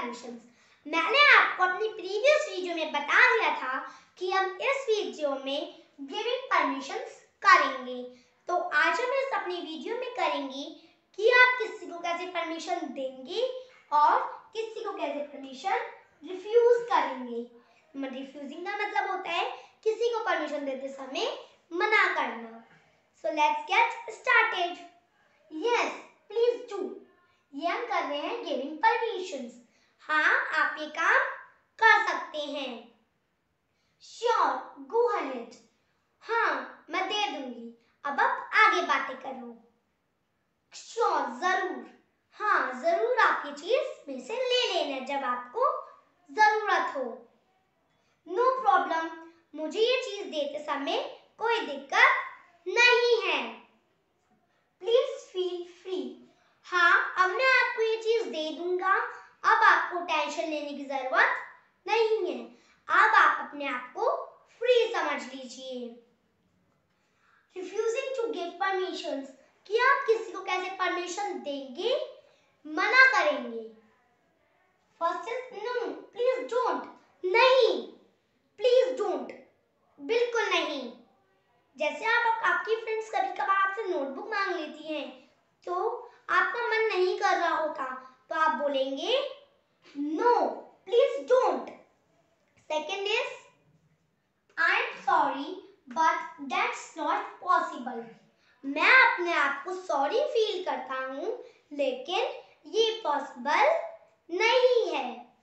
Permissions. मैंने आपको अपनी प्रीवियस वीडियो में बता दिया था कि हम इस वीडियो में गिविंग परमिशंस करेंगे। तो आज हम इस अपनी वीडियो में करेंगे कि आप किसी को कैसे परमिशन देंगे और किसी को कैसे परमिशन रिफ्यूज करेंगे। रिफ्यूजिंग का मतलब होता है किसी को परमिशन देते समय मना करना। So let's get started. Yes, please do. ये हम कर रहे हैं गिविंग परमिशंस। हाँ, आप ये काम कर सकते हैं। Sure, go ahead. हाँ, मैं दे दूंगी। अब आप आगे बातें करो। श्योर, जरूर। हाँ, जरूर आप ये चीज में से ले लेना जब आपको जरूरत हो। नो प्रॉब्लम, मुझे ये चीज देते समय कोई दिक्कत नहीं है। Please feel free. हाँ, अब मैं आपको ये चीज दे दूंगा। अब आपको टेंशन लेने की जरूरत नहीं है। अब आप अपने आप को फ्री समझ लीजिए। रिफ्यूजिंग टू गिव परमिशंस, कि आप किसी को कैसे परमिशन देंगे, मना करेंगे। First is no, please don't. नहीं, प्लीज डोंट, बिल्कुल नहीं। जैसे आप आपकी फ्रेंड्स कभी कभार आपसे नोटबुक मांग लेती हैं, तो आपका मन नहीं कर रहा होता, तो आप बोलेंगे no, please don't. Second is I am sorry but that's not possible. मैं अपने आप को सॉरी फील करता हूँ, लेकिन ये पॉसिबल नहीं है।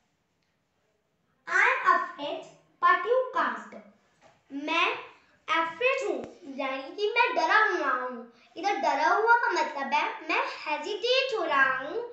I am afraid but you can't. मैं अफ्रेड हूँ, यानी कि मैं डरा हुआ हूँ। इधर डरा हुआ का मतलब है मैं हेजिटेट हो रहा हूँ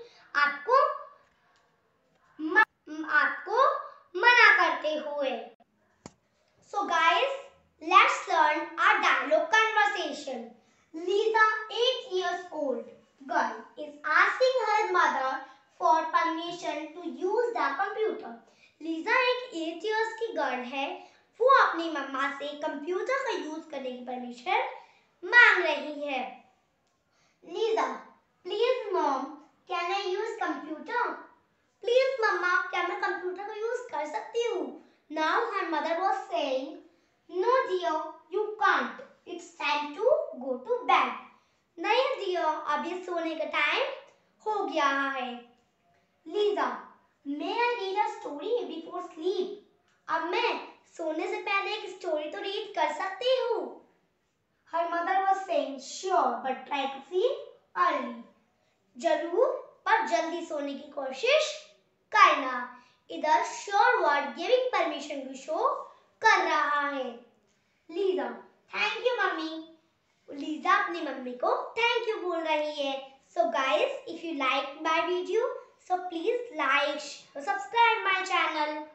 आपको मना करते हुए। So guys, let's learn our dialogue conversation. Lisa, 8 years old girl, is asking her mother for permission to use the computer. Lisa एक 8 years की गर्ल है। वो अपनी मम्मा से कंप्यूटर का यूज करने की परमिशन मांग रही है। Lisa, please mom, can I use computer? Please मम्मा, क्या मैं कंप्यूटर का यूज कर सकती हूँ? Now her mother was saying, no dear, you can't. It's time to go to bed. नहीं dear, अभी सोने का टाइम हो गया है। Lisa, may I read a story before sleep? अब मैं सोने से पहले एक स्टोरी तो रीड कर सकती हूँ। Her mother was saying, sure, but try to sleep early. जरूर, पर जल्दी सोने की कोशिश करना। इधर श्योर वर्ड गिविंग परमिशन को शो कर रहा है। Lisa, thank you mummy. Lisa अपनी मम्मी को थैंक यू बोल रही है। So guys, if you like my video, so please like, subscribe my channel.